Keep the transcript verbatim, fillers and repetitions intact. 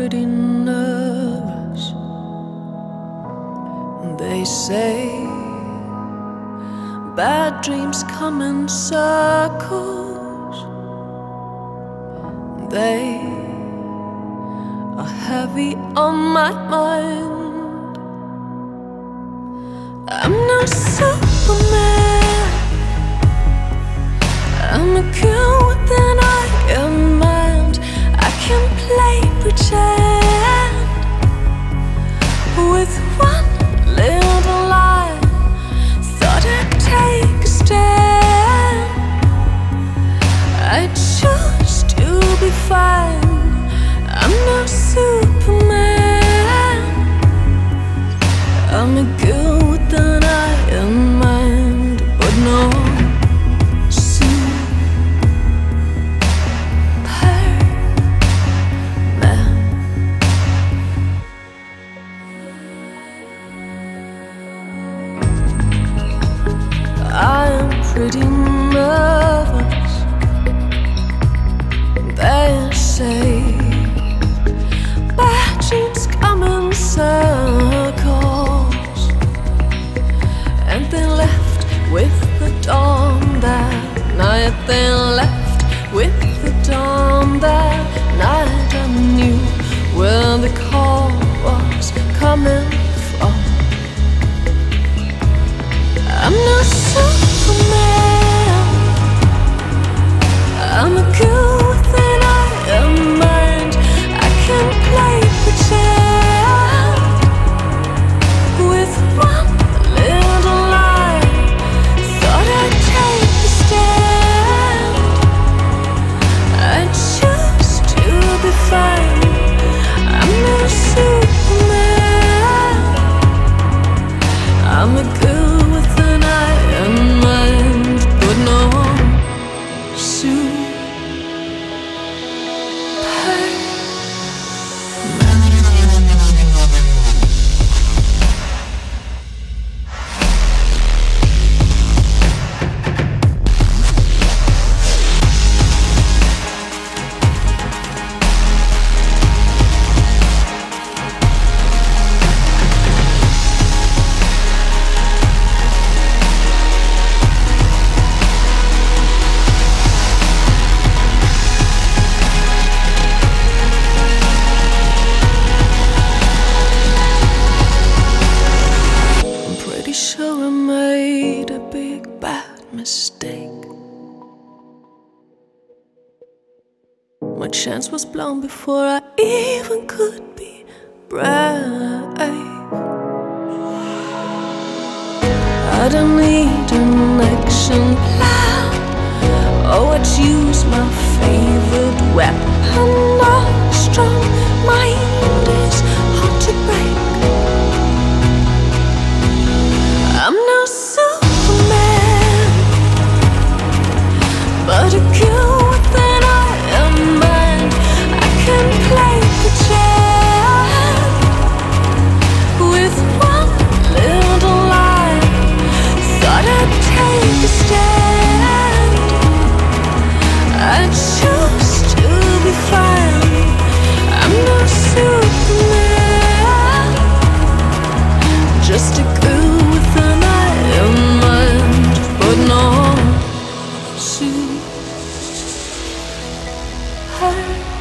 pretty nervous. They say bad dreams come in circles. They are heavy on my mind. I'm no Superman. I'm a girl with an iron mind. I can play pretend with one little lie. Thought I'd take a stand. I choose to be fine. I'm no Superman. I'm a girl with an iron mind, but no pretty nervous. They say bad dreams come in circles, and they left with the dawn that night. They left with the dawn that night. I knew where the call was coming from. I'm no Superman. I'm a girl with an iron mind. I can play pretend with one little lie. Thought I'd take a stand. I choose to be fine. I'm no Superman. I'm a girl with an iron mind, but no Superman. Sure I made a big bad mistake. My chance was blown before I even could be brave. I don't need an action plan. Oh, I'd use my favorite weapon. No strong mind is hard to break. I'm no Superman, but a girl with an iron mind. I can play pretend with one little lie. Thought I'd take a stand. I choose to be fine. I'm no Superman, just a girl with an iron mind, but no Superman.